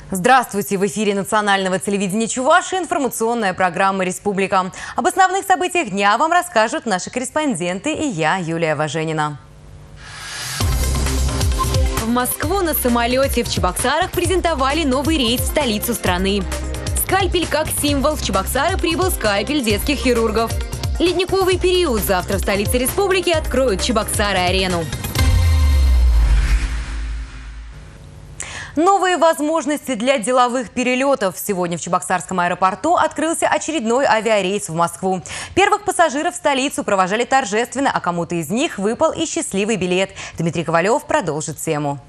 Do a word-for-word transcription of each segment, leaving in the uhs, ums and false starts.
Здравствуйте! В эфире национального телевидения Чувашии информационная программа «Республика». Об основных событиях дня вам расскажут наши корреспонденты и я, Юлия Важенина. В Москву на самолете в Чебоксарах презентовали новый рейс в столицу страны. Скальпель как символ. В Чебоксары прибыл скальпель детских хирургов. Ледниковый период. Завтра в столице республики откроют Чебоксары-арену. Новые возможности для деловых перелетов. Сегодня в Чебоксарском аэропорту открылся очередной авиарейс в Москву. Первых пассажиров в столицу провожали торжественно, а кому-то из них выпал и счастливый билет. Дмитрий Ковалев продолжит тему.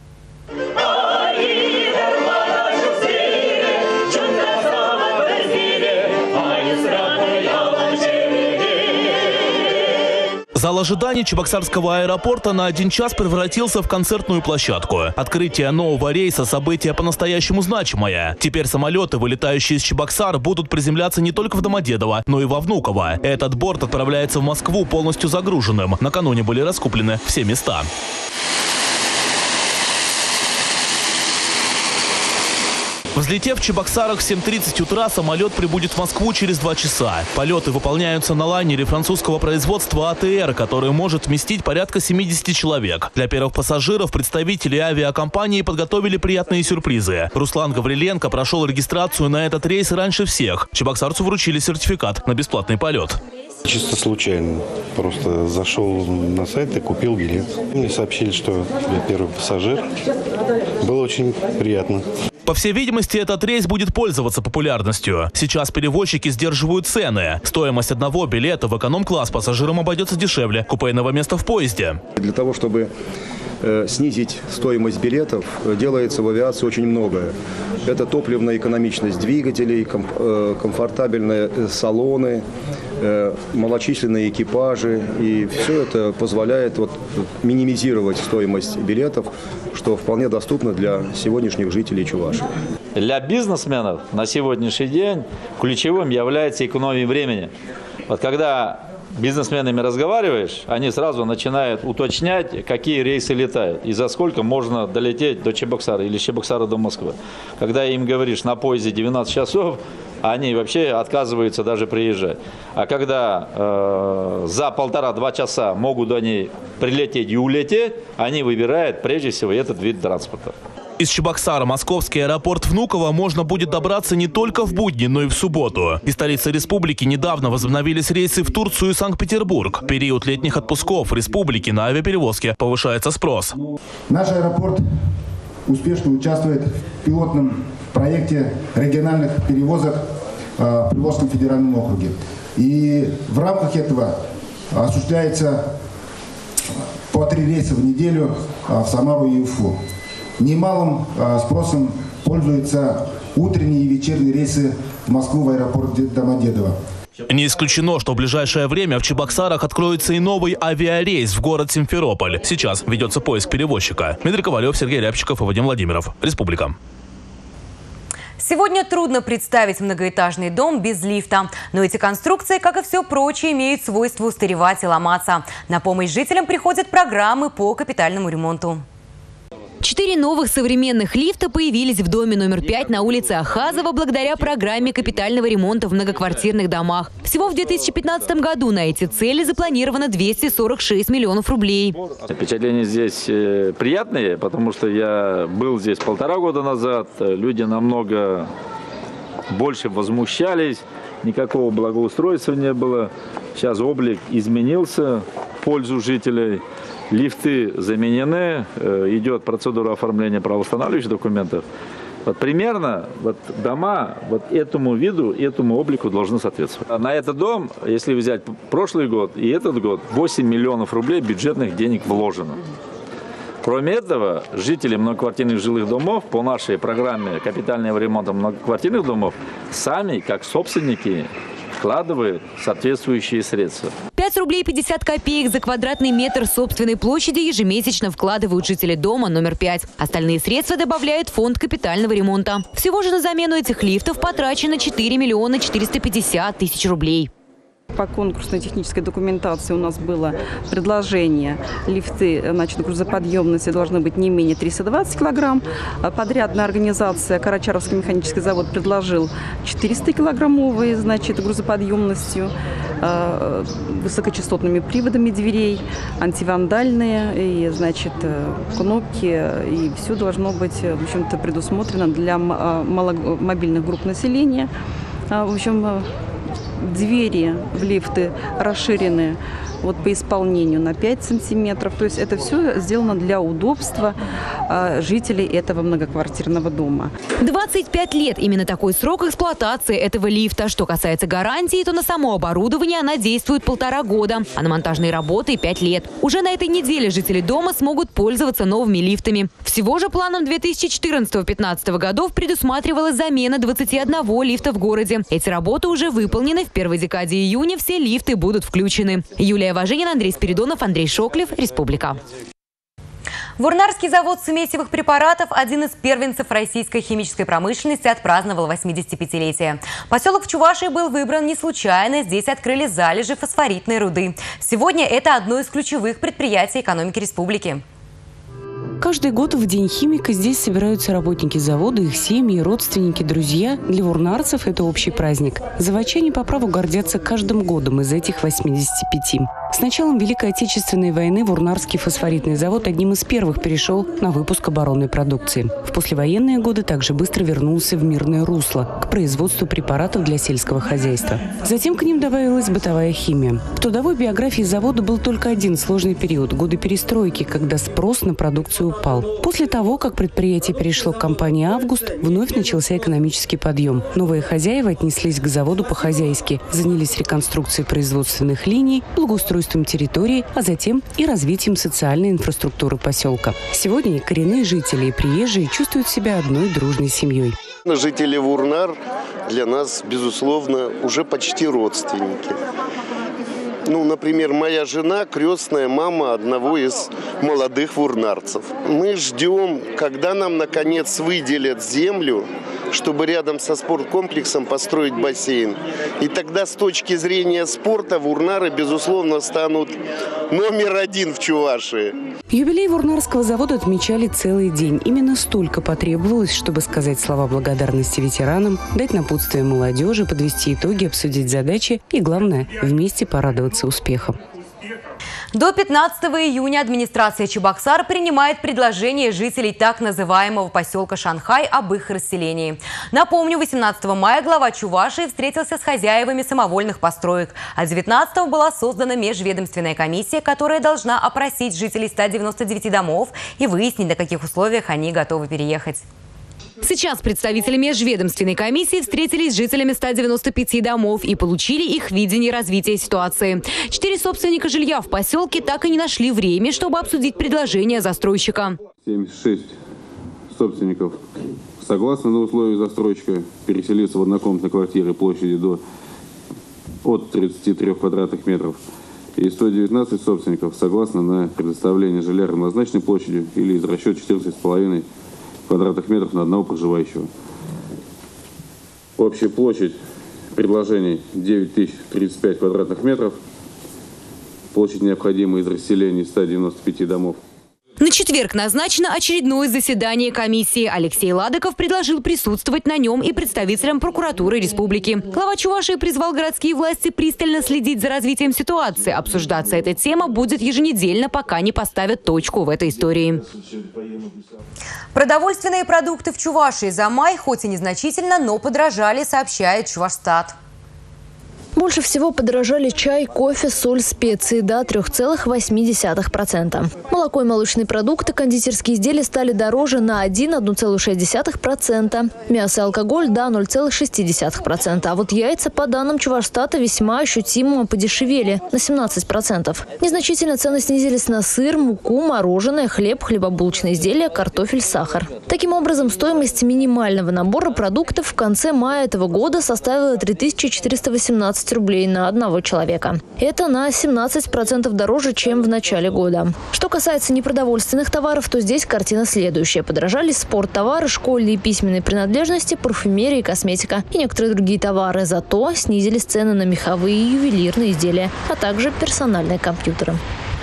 Зал ожиданий Чебоксарского аэропорта на один час превратился в концертную площадку. Открытие нового рейса – событие по-настоящему значимое. Теперь самолеты, вылетающие из Чебоксар, будут приземляться не только в Домодедово, но и во Внуково. Этот борт отправляется в Москву полностью загруженным. Накануне были раскуплены все места. Взлетев в Чебоксарах в семь тридцать утра, самолет прибудет в Москву через два часа. Полеты выполняются на лайнере французского производства АТР, который может вместить порядка семидесяти человек. Для первых пассажиров представители авиакомпании подготовили приятные сюрпризы. Руслан Гавриленко прошел регистрацию на этот рейс раньше всех. Чебоксарцу вручили сертификат на бесплатный полет. Чисто случайно. Просто зашел на сайт и купил билет. Мне сообщили, что я первый пассажир. Было очень приятно. По всей видимости, этот рейс будет пользоваться популярностью. Сейчас перевозчики сдерживают цены. Стоимость одного билета в эконом-класс пассажирам обойдется дешевле купейного места в поезде. Для того, чтобы э, снизить стоимость билетов, делается в авиации очень многое. Это топливная экономичность двигателей, ком, э, комфортабельные салоны, э, малочисленные экипажи. И все это позволяет вот, минимизировать стоимость билетов, что вполне доступно для сегодняшних жителей Чувашии. Для бизнесменов на сегодняшний день ключевым является экономия времени. Вот когда бизнесменами разговариваешь, они сразу начинают уточнять, какие рейсы летают и за сколько можно долететь до Чебоксара или с Чебоксара до Москвы. Когда им говоришь на поезде двенадцать часов, они вообще отказываются даже приезжать. А когда э, за полтора-два часа могут они прилететь и улететь, они выбирают прежде всего этот вид транспорта. Из Чебоксара московский аэропорт Внуково можно будет добраться не только в будни, но и в субботу. Из столицы республики недавно возобновились рейсы в Турцию и Санкт-Петербург. В период летних отпусков в республике на авиаперевозки повышается спрос. Наш аэропорт успешно участвует в пилотном проекте региональных перевозок в Приволжском федеральном округе. И в рамках этого осуществляется по три рейса в неделю в Самару и Уфу. Немалым спросом пользуются утренние и вечерние рейсы в Москву в аэропорт Домодедово. Не исключено, что в ближайшее время в Чебоксарах откроется и новый авиарейс в город Симферополь. Сейчас ведется поиск перевозчика. Дмитрий Ковалев, Сергей Рябчиков и Вадим Владимиров. Республика. Сегодня трудно представить многоэтажный дом без лифта. Но эти конструкции, как и все прочее, имеют свойство устаревать и ломаться. На помощь жителям приходят программы по капитальному ремонту. Четыре новых современных лифта появились в доме номер пять на улице Ахазова благодаря программе капитального ремонта в многоквартирных домах. Всего в две тысячи пятнадцатом году на эти цели запланировано двести сорок шесть миллионов рублей. Впечатления здесь приятные, потому что я был здесь полтора года назад. Люди намного больше возмущались, никакого благоустройства не было. Сейчас облик изменился в пользу жителей. Лифты заменены, идет процедура оформления правоустанавливающих документов. Вот примерно вот дома вот этому виду, этому облику должны соответствовать. На этот дом, если взять прошлый год и этот год, восемь миллионов рублей бюджетных денег вложено. Кроме этого, жители многоквартирных жилых домов по нашей программе капитального ремонта многоквартирных домов сами, как собственники, вкладывают соответствующие средства. пять рублей пятьдесят копеек за квадратный метр собственной площади ежемесячно вкладывают жители дома номер пять. Остальные средства добавляет фонд капитального ремонта. Всего же на замену этих лифтов потрачено четыре миллиона четыреста пятьдесят тысяч рублей. По конкурсной технической документации у нас было предложение: лифты, значит, грузоподъемности должны быть не менее триста двадцать килограмм. Подрядная организация Карачаровский механический завод предложил четыреста килограммовые, значит, грузоподъемностью, высокочастотными приводами дверей, антивандальные, и, значит, кнопки, и все должно быть, в общем-то, предусмотрено для маломобильных групп населения. В общем, двери в лифты расширены вот по исполнению на пять сантиметров. То есть это все сделано для удобства э, жителей этого многоквартирного дома. двадцать пять лет – именно такой срок эксплуатации этого лифта. Что касается гарантии, то на само оборудование она действует полтора года, а на монтажные работы – пять лет. Уже на этой неделе жители дома смогут пользоваться новыми лифтами. Всего же планом две тысячи четырнадцатого — две тысячи пятнадцатого годов предусматривалась замена двадцати одного лифта в городе. Эти работы уже выполнены. В первой декаде июня все лифты будут включены. Юлия Важенина, Андрей Спиридонов, Андрей Шоклев, Республика. Вурнарский завод смесевых препаратов, один из первенцев российской химической промышленности, отпраздновал восьмидесятипятилетие. Поселок в Чувашии был выбран не случайно. Здесь открыли залежи фосфоритной руды. Сегодня это одно из ключевых предприятий экономики республики. Каждый год в День химика здесь собираются работники завода, их семьи, родственники, друзья. Для вурнарцев это общий праздник. Заводчане по праву гордятся каждым годом из этих восьмидесяти пяти. С началом Великой Отечественной войны Вурнарский фосфоритный завод одним из первых перешел на выпуск оборонной продукции. В послевоенные годы также быстро вернулся в мирное русло к производству препаратов для сельского хозяйства. Затем к ним добавилась бытовая химия. В трудовой биографии завода был только один сложный период – годы перестройки, когда спрос на продукцию упал. После того, как предприятие перешло к компании «Август», вновь начался экономический подъем. Новые хозяева отнеслись к заводу по-хозяйски, занялись реконструкцией производственных линий, благоустройством территории, а затем и развитием социальной инфраструктуры поселка. Сегодня и коренные жители, и приезжие чувствуют себя одной дружной семьей. Жители Вурнар для нас, безусловно, уже почти родственники. Ну, например, моя жена – крестная мама одного из молодых вурнарцев. Мы ждем, когда нам, наконец, выделят землю, чтобы рядом со спорткомплексом построить бассейн. И тогда с точки зрения спорта Вурнары, безусловно, станут номер один в Чувашии. Юбилей Вурнарского завода отмечали целый день. Именно столько потребовалось, чтобы сказать слова благодарности ветеранам, дать напутствие молодежи, подвести итоги, обсудить задачи и, главное, вместе порадоваться успехам. До пятнадцатого июня администрация Чебоксар принимает предложения жителей так называемого поселка Шанхай об их расселении. Напомню, восемнадцатого мая глава Чувашии встретился с хозяевами самовольных построек, а девятнадцатого была создана межведомственная комиссия, которая должна опросить жителей ста девяноста девяти домов и выяснить, на каких условиях они готовы переехать. Сейчас представители межведомственной комиссии встретились с жителями ста девяноста пяти домов и получили их видение развития ситуации. Четыре собственника жилья в поселке так и не нашли время, чтобы обсудить предложение застройщика. семьдесят шесть собственников согласны на условия застройщика переселиться в однокомнатной квартире площадью до от тридцати трёх квадратных метров. И сто девятнадцать собственников согласны на предоставление жилья равнозначной площадью или из расчета четырнадцать с половиной квадратных метров на одного проживающего. Общая площадь предложений девять тысяч тридцать пять квадратных метров. Площадь необходимая из расселения ста девяноста пяти домов. На четверг назначено очередное заседание комиссии. Алексей Ладыков предложил присутствовать на нем и представителям прокуратуры республики. Глава Чувашии призвал городские власти пристально следить за развитием ситуации. Обсуждаться эта тема будет еженедельно, пока не поставят точку в этой истории. Продовольственные продукты в Чувашии за май хоть и незначительно, но подорожали, сообщает Чувашстат. Больше всего подорожали чай, кофе, соль, специи до трёх целых восьми десятых процента. Молоко и молочные продукты, кондитерские изделия стали дороже на один — одна целая шесть десятых процента. Мясо и алкоголь до ноль целых шесть десятых процента. А вот яйца, по данным Чувашстата, весьма ощутимо подешевели на семнадцать процентов. Незначительно цены снизились на сыр, муку, мороженое, хлеб, хлебобулочные изделия, картофель, сахар. Таким образом, стоимость минимального набора продуктов в конце мая этого года составила три тысячи четыреста восемнадцать двести рублей на одного человека. Это на семнадцать процентов дороже, чем в начале года. Что касается непродовольственных товаров, то здесь картина следующая. Подорожали спорттовары, школьные и письменные принадлежности, парфюмерия и косметика и некоторые другие товары. Зато снизились цены на меховые и ювелирные изделия, а также персональные компьютеры.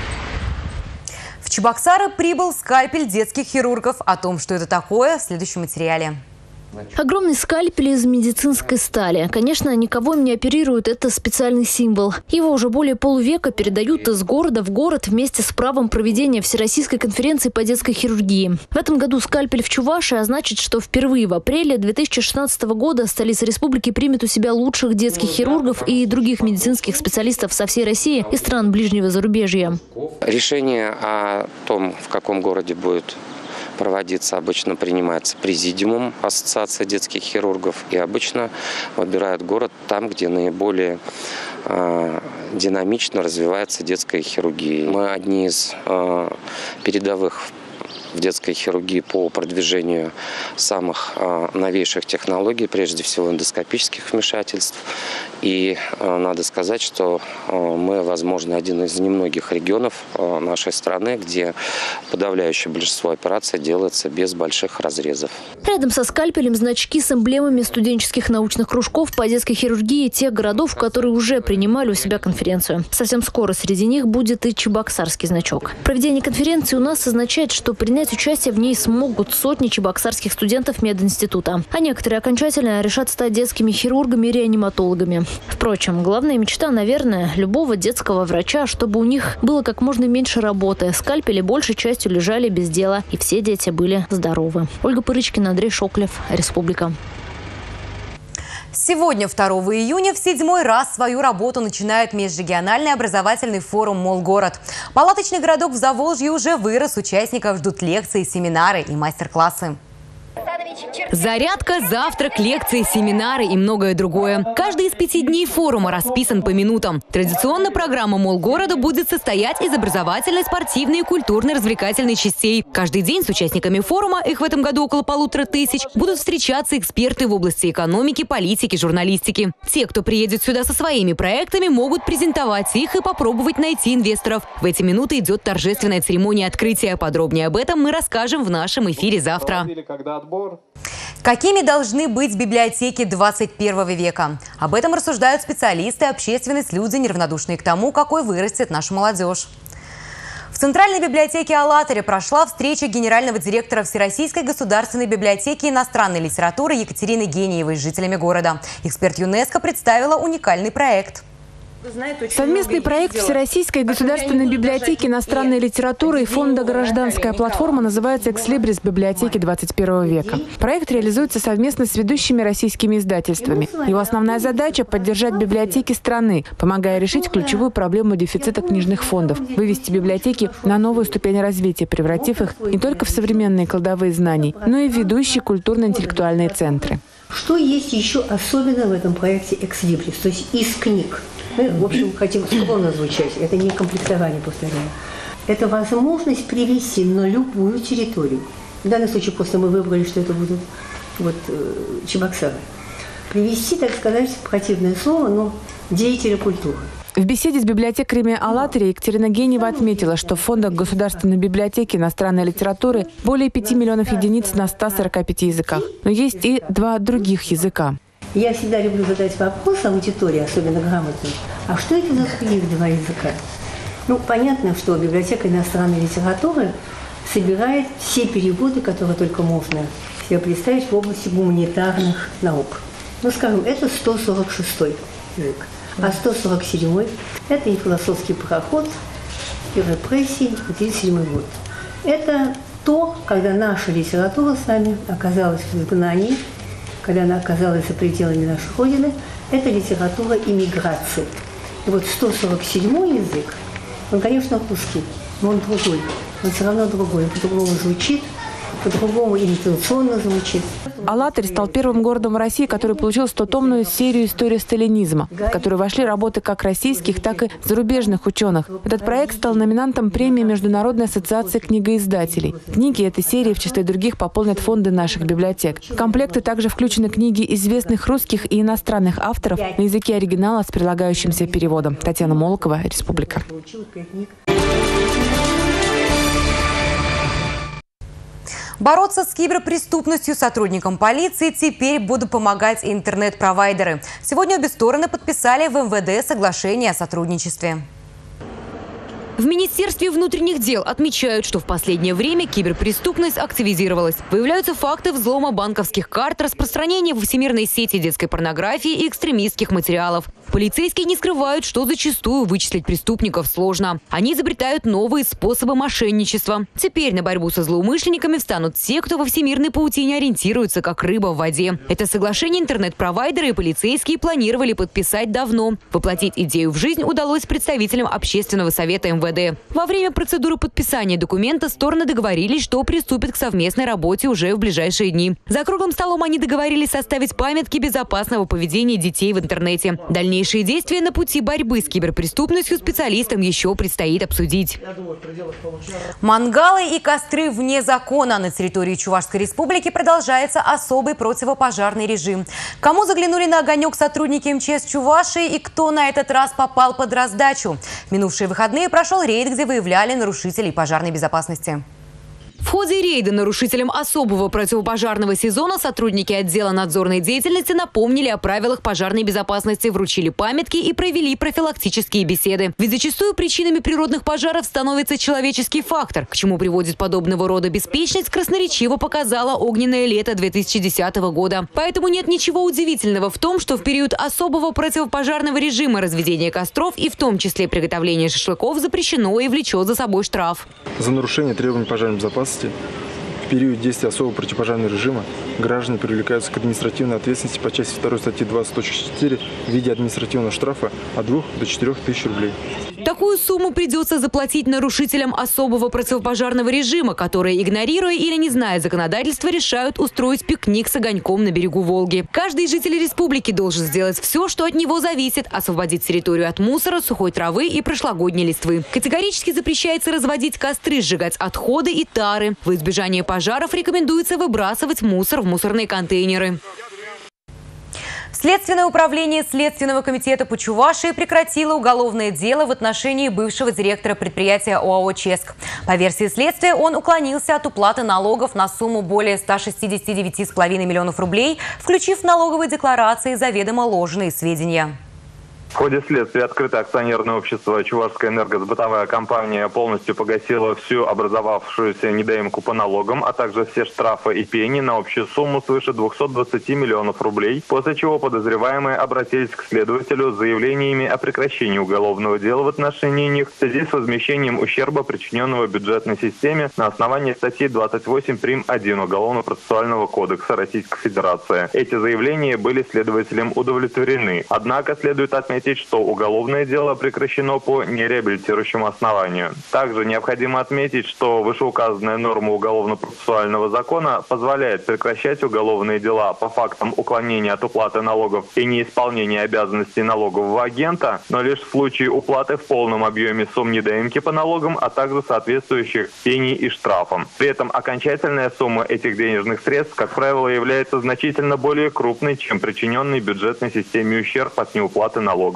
В Чебоксары прибыл скальпель детских хирургов. О том, что это такое, в следующем материале. Огромный скальпель из медицинской стали. Конечно, никого им не оперируют, это специальный символ. Его уже более полувека передают из города в город вместе с правом проведения Всероссийской конференции по детской хирургии. В этом году скальпель в Чувашии, а значит, что впервые в апреле две тысячи шестнадцатого года столица республики примет у себя лучших детских хирургов и других медицинских специалистов со всей России и стран ближнего зарубежья. Решение о том, в каком городе будет проводиться, обычно принимается президиумом Ассоциации детских хирургов, и обычно выбирают город там, где наиболее э, динамично развивается детская хирургия. Мы одни из э, передовых в детской хирургии по продвижению самых э, новейших технологий, прежде всего эндоскопических вмешательств. И э, надо сказать, что э, мы, возможно, один из немногих регионов э, нашей страны, где подавляющее большинство операций делается без больших разрезов. Рядом со скальпелем значки с эмблемами студенческих научных кружков по детской хирургии тех городов, которые уже принимали у себя конференцию. Совсем скоро среди них будет и чебоксарский значок. Проведение конференции у нас означает, что принять участие в ней смогут сотни чебоксарских студентов мединститута. А некоторые окончательно решат стать детскими хирургами и реаниматологами. Впрочем, главная мечта, наверное, любого детского врача, чтобы у них было как можно меньше работы. Скальпели большей частью лежали без дела, и все дети были здоровы. Ольга Пырычкина, Андрей Шоклев, Республика. Сегодня, второго июня, в седьмой раз свою работу начинает межрегиональный образовательный форум «Молгород». Палаточный городок в Заволжье уже вырос, участников ждут лекции, семинары и мастер-классы. Зарядка, завтрак, лекции, семинары и многое другое. Каждый из пяти дней форума расписан по минутам. Традиционно программа Молгорода будет состоять из образовательной, спортивной и культурно-развлекательной частей. Каждый день с участниками форума, их в этом году около полутора тысяч, будут встречаться эксперты в области экономики, политики, журналистики. Те, кто приедет сюда со своими проектами, могут презентовать их и попробовать найти инвесторов. В эти минуты идет торжественная церемония открытия. Подробнее об этом мы расскажем в нашем эфире завтра. Какими должны быть библиотеки двадцать первого века? Об этом рассуждают специалисты, общественность, люди, неравнодушные к тому, какой вырастет наша молодежь. В Центральной библиотеке «АЛЛАТРА» прошла встреча генерального директора Всероссийской государственной библиотеки иностранной литературы Екатерины Гениевой с жителями города. Эксперт ЮНЕСКО представила уникальный проект. Совместный проект Всероссийской государственной библиотеки иностранной литературы и фонда «Гражданская платформа» называется «Экслибрис библиотеки двадцать первого века». Проект реализуется совместно с ведущими российскими издательствами. Его основная задача – поддержать библиотеки страны, помогая решить ключевую проблему дефицита книжных фондов, вывести библиотеки на новую ступень развития, превратив их не только в современные кладовые знаний, но и в ведущие культурно-интеллектуальные центры. Что есть еще особенно в этом проекте «Экслибрис», то есть из книг? Мы, в общем, хотим скромно звучать. Это не комплектование, повторяю. Это возможность привести на любую территорию. В данном случае просто мы выбрали, что это будут вот, Чебоксары. Привести, так сказать, противное слово, но деятеля культуры. В беседе с библиотекарями «АЛЛАТРА» Екатерина Гениева отметила, что в фондах Государственной библиотеки иностранной литературы более пяти миллионов единиц на ста сорока пяти языках. Но есть и два других языка. Я всегда люблю задать вопрос аудитории, особенно грамотной. А что это за книги два языка? Ну, понятно, что библиотека иностранной литературы собирает все переводы, которые только можно себе представить в области гуманитарных наук. Ну, скажем, это сто сорок шестой язык. А сто сорок седьмой – это и философский пароход, и репрессии, и тридцать седьмой год. Это то, когда наша литература с вами оказалась в изгнании, когда она оказалась за пределами нашей Родины, это литература иммиграции. И вот сто сорок седьмой язык, он, конечно, русский, но он другой. Он все равно другой, он по-другому звучит, по-другому интенционно звучит. Алатырь стал первым городом в России, который получил стотомную серию «История сталинизма», в которую вошли работы как российских, так и зарубежных ученых. Этот проект стал номинантом премии Международной ассоциации книгоиздателей. Книги этой серии в числе других пополнят фонды наших библиотек. В комплекты также включены книги известных русских и иностранных авторов на языке оригинала с прилагающимся переводом. Татьяна Молокова, Республика. Бороться с киберпреступностью сотрудникам полиции теперь будут помогать интернет-провайдеры. Сегодня обе стороны подписали в эм вэ дэ соглашение о сотрудничестве. В Министерстве внутренних дел отмечают, что в последнее время киберпреступность активизировалась. Выявляются факты взлома банковских карт, распространения в всемирной сети детской порнографии и экстремистских материалов. Полицейские не скрывают, что зачастую вычислить преступников сложно. Они изобретают новые способы мошенничества. Теперь на борьбу со злоумышленниками встанут те, кто во всемирной паутине ориентируется, как рыба в воде. Это соглашение интернет-провайдеры и полицейские планировали подписать давно. Воплотить идею в жизнь удалось представителям Общественного совета эм вэ дэ. Во время процедуры подписания документа стороны договорились, что приступят к совместной работе уже в ближайшие дни. За круглым столом они договорились составить памятки безопасного поведения детей в интернете. Дальнейшие действия на пути борьбы с киберпреступностью специалистам еще предстоит обсудить. Мангалы и костры вне закона. На территории Чувашской республики продолжается особый противопожарный режим. Кому заглянули на огонек сотрудники эм че эс Чувашии и кто на этот раз попал под раздачу? В минувшие выходные прошел рейд, где выявляли нарушителей пожарной безопасности. В ходе рейда нарушителям особого противопожарного сезона сотрудники отдела надзорной деятельности напомнили о правилах пожарной безопасности, вручили памятки и провели профилактические беседы. Ведь зачастую причинами природных пожаров становится человеческий фактор. К чему приводит подобного рода беспечность, красноречиво показало огненное лето две тысячи десятого года. Поэтому нет ничего удивительного в том, что в период особого противопожарного режима разведение костров и в том числе приготовление шашлыков запрещено и влечет за собой штраф. За нарушение требований пожарной безопасности в период действия особого противопожарного режима граждане привлекаются к административной ответственности по части второй статьи двадцать точка четыре в виде административного штрафа от двух до четырёх тысяч рублей. Такую сумму придется заплатить нарушителям особого противопожарного режима, которые, игнорируя или не зная законодательства, решают устроить пикник с огоньком на берегу Волги. Каждый житель республики должен сделать все, что от него зависит – освободить территорию от мусора, сухой травы и прошлогодней листвы. Категорически запрещается разводить костры, сжигать отходы и тары. В избежание пожаров рекомендуется выбрасывать мусор в мусорные контейнеры. Следственное управление Следственного комитета по Чувашии прекратило уголовное дело в отношении бывшего директора предприятия о а о «Ческ». По версии следствия, он уклонился от уплаты налогов на сумму более ста шестидесяти девяти с половиной миллионов рублей, включив в налоговые декларации заведомо ложные сведения. В ходе следствия открытое акционерное общество «Чувашская энергосбытовая компания» полностью погасило всю образовавшуюся недоимку по налогам, а также все штрафы и пени на общую сумму свыше двухсот двадцати миллионов рублей, после чего подозреваемые обратились к следователю с заявлениями о прекращении уголовного дела в отношении них в связи с возмещением ущерба, причиненного бюджетной системе на основании статьи двадцать восемь прим. один Уголовно-процессуального кодекса Российской Федерации. Эти заявления были следователем удовлетворены. Однако следует отметить, что уголовное дело прекращено по нереабилитирующему основанию. Также необходимо отметить, что вышеуказанная норма уголовно-процессуального закона позволяет прекращать уголовные дела по фактам уклонения от уплаты налогов и неисполнения обязанностей налогового агента, но лишь в случае уплаты в полном объеме сумм недоимки по налогам, а также соответствующих пений и штрафам. При этом окончательная сумма этих денежных средств, как правило, является значительно более крупной, чем причиненный бюджетной системе ущерб от неуплаты налогов.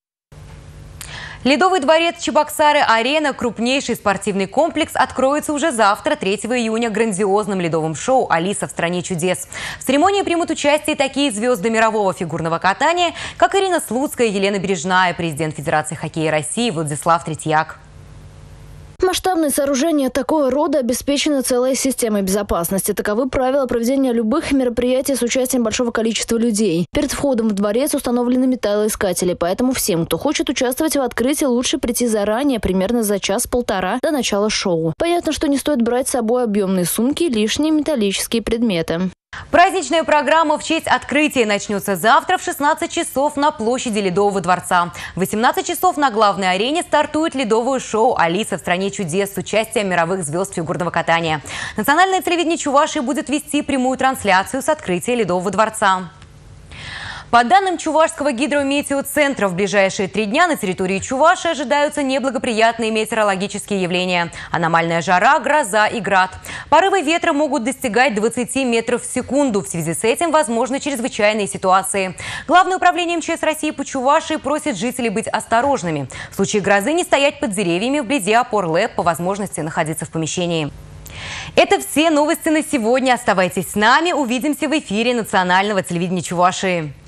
Ледовый дворец Чебоксары-Арена, крупнейший спортивный комплекс, откроется уже завтра, третьего июня, грандиозным ледовым шоу «Алиса в стране чудес». В церемонии примут участие такие звезды мирового фигурного катания, как Ирина Слуцкая, Елена Бережная, президент Федерации хоккея России Владислав Третьяк. Масштабное сооружение такого рода обеспечено целой системой безопасности. Таковы правила проведения любых мероприятий с участием большого количества людей. Перед входом в дворец установлены металлоискатели, поэтому всем, кто хочет участвовать в открытии, лучше прийти заранее, примерно за час-полтора до начала шоу. Понятно, что не стоит брать с собой объемные сумки и лишние металлические предметы. Праздничная программа в честь открытия начнется завтра в шестнадцать часов на площади Ледового дворца. В восемнадцать часов на главной арене стартует ледовое шоу «Алиса в стране чудес» с участием мировых звезд фигурного катания. Национальное телевидение Чувашии будет вести прямую трансляцию с открытия Ледового дворца. По данным Чувашского гидрометеоцентра, в ближайшие три дня на территории Чувашии ожидаются неблагоприятные метеорологические явления. Аномальная жара, гроза и град. Порывы ветра могут достигать двадцати метров в секунду. В связи с этим возможны чрезвычайные ситуации. Главное управление эм че эс России по Чувашии просит жителей быть осторожными. В случае грозы не стоять под деревьями вблизи опор ЛЭП, по возможности находиться в помещении. Это все новости на сегодня. Оставайтесь с нами. Увидимся в эфире национального телевидения Чувашии.